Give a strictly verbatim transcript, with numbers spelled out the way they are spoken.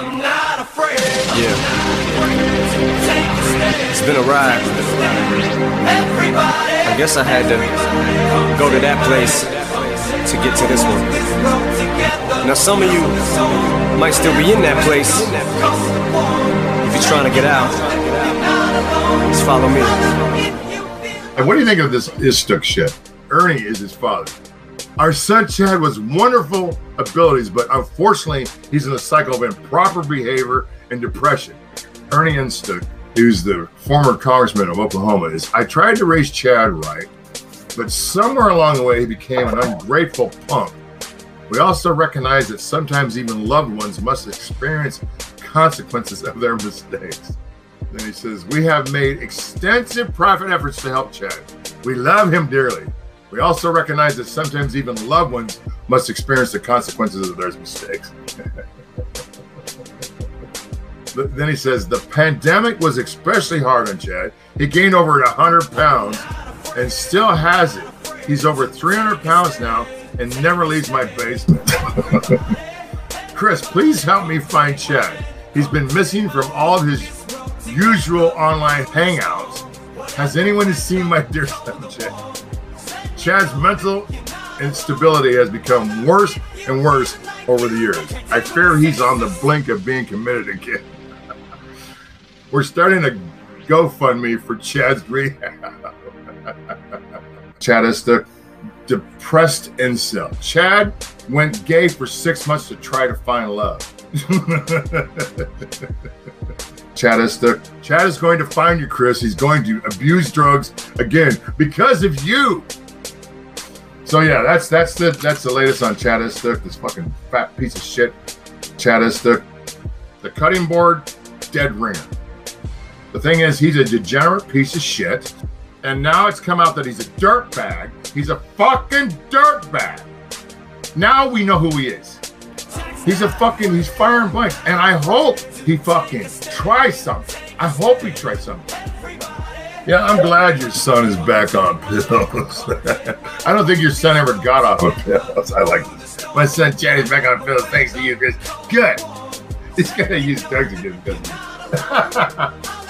I'm not afraid. Yeah. It's been a ride. I guess I had to go to that place to get to this one. Now some of you might still be in that place. If you're trying to get out, just follow me. And what do you think of this Istook shit? Ernie is his father. Our son Chad was wonderful abilities, but unfortunately, he's in a cycle of improper behavior and depression. Ernie Istook, who's the former congressman of Oklahoma, is, I tried to raise Chad right, but somewhere along the way, he became an ungrateful punk. We also recognize that sometimes even loved ones must experience consequences of their mistakes. Then he says, we have made extensive private efforts to help Chad. We love him dearly. We also recognize that sometimes even loved ones must experience the consequences of their mistakes. Then he says, the pandemic was especially hard on Chad. He gained over one hundred pounds and still has it. He's over three hundred pounds now and never leaves my basement. Chris, please help me find Chad. He's been missing from all of his usual online hangouts. Has anyone seen my dear son Chad? Chad's mental instability has become worse and worse over the years. I fear he's on the blink of being committed again. We're starting a GoFundMe for Chad's rehab. Chad is the depressed incel. Chad went gay for six months to try to find love. Chad is the Chad is going to find you, Chris. He's going to abuse drugs again because of you. So yeah, that's that's the that's the latest on Chad Istook, this fucking fat piece of shit. Chad Istook, the cutting board, dead ringer. The thing is, he's a degenerate piece of shit, and now it's come out that he's a dirtbag. He's a fucking dirtbag. Now we know who he is. He's a fucking, he's firing blanks, and I hope he fucking tries something. I hope he tries something. Yeah, I'm glad your son is back on pills. I don't think your son ever got off of pills. I like this. My son Chad is back on pills thanks to you, Chris. Good. He's gonna use drugs again because of you.